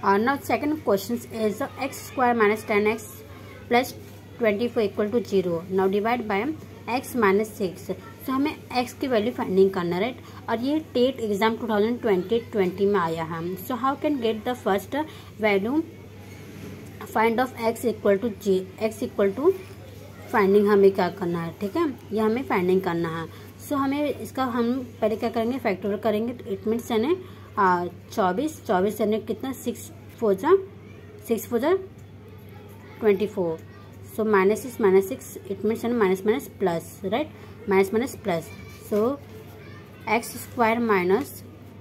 Now second question is x square minus 10x plus 24 equal to 0. Now divide by x minus 6. So हमें x की value finding करना, right. और ये TET exam 2020 में आया है. So how can get the first value find of x equal to जी. x equal to finding हमें क्या करना है, ठीक है, ये हमें फाइंडिंग करना है. सो हमें इसका हम पहले क्या करेंगे, फैक्टोरियल करेंगे. इट मीन्स यानी 24 यानी कितना 6 4 जा 24. सो माइनस -6 इट मीन्स यानी minus plus, right, minus plus. So x square minus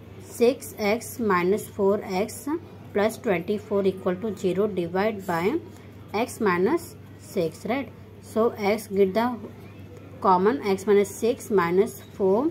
6x minus 4x plus 24 equal to 0 divide by x minus 6, right. So x get the common x minus 6 minus 4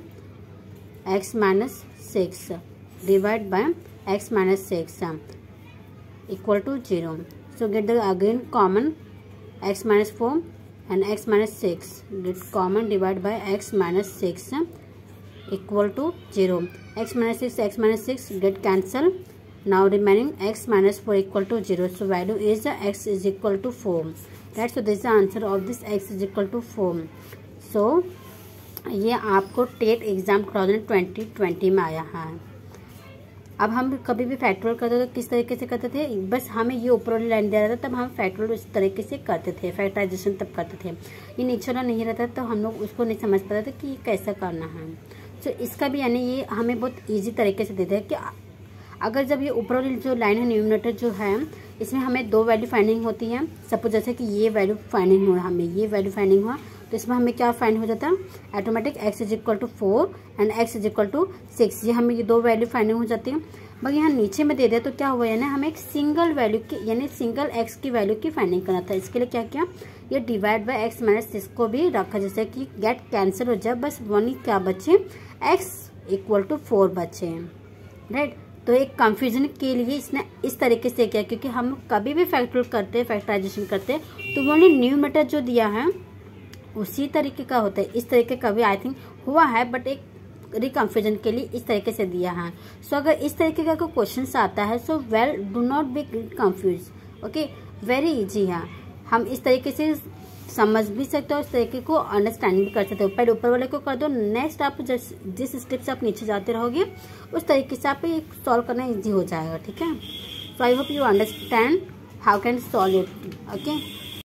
x minus 6 divide by x minus 6 equal to 0. So get the again common x minus 4 and x minus 6 get common divide by x minus 6 equal to 0. x minus 6 get cancel. Now remaining x minus 4 equal to 0. So value is x is equal to 4. Right. So this is the answer of this x is equal to 4. So ये आपको TET exam 2020 में आया है. अब हम कभी भी factorial करते थे तो किस तरीके से करते थे, बस हमें ये ऊपर वाली लाइन दिया रहता तब हम फैक्टोरियल उस तरीके से करते थे, फैक्टराइजेशन तब करते थे. ये नीचे वाला नहीं रहता तो हम लोग उसको नहीं समझ पाते थे कि ये कैसा करना है. तो इसका भी यानी ये हमें बहुत ईजी तरीके से देते हैं कि अगर जब ये ऊपर वाली जो लाइन है न्यूमरेटर जो है इसमें हमें 2 वैल्यू फाइंडिंग होती है. सपोज जैसे कि ये वैल्यू फाइंडिंग हुआ, हमें ये वैल्यू फाइंडिंग हुआ तो इसमें हमें क्या फाइंड हो जाता है, automatic x is equal to 4 and x is equal to 6. ये हमें ये 2 वैल्यू फाइंडिंग हो जाती है. बाकी यहाँ नीचे में दे दिया तो क्या हुआ, यानी हमें एक सिंगल वैल्यू की यानी सिंगल x की वैल्यू की फाइंडिंग करना था. इसके लिए क्या किया, ये डिवाइड बाय x माइनस 6 को भी रखा, जैसे कि गेट कैंसिल हो जाए, बस वन ही क्या बचे, x इक्वल टू 4 बचे, राइट. तो एक कंफ्यूजन के लिए इसने इस तरीके से किया, क्योंकि हम कभी भी फैक्टोरियल करते हैं, फैक्टराइजेशन करते हैं तो वो न्यूमरेटर जो दिया है उसी तरीके का होता है. इस तरीके का भी आई थिंक हुआ है, बट एक रिकन्फ्यूजन के लिए इस तरीके से दिया है. सो अगर इस तरीके का कोई क्वेश्चन आता है so well do not be confuse. Okay, very easy है. हम इस तरीके से समझ भी सकते हो, इस तरीके को अंडरस्टैंड भी कर सकते हो. पहले ऊपर वाले को कर दो, नेक्स्ट आप जिस स्टेप से आप नीचे जाते रहोगे उस तरीके से आप सॉल्व करना इजी हो जाएगा, ठीक है. So I hope you understand how can solve it. Okay.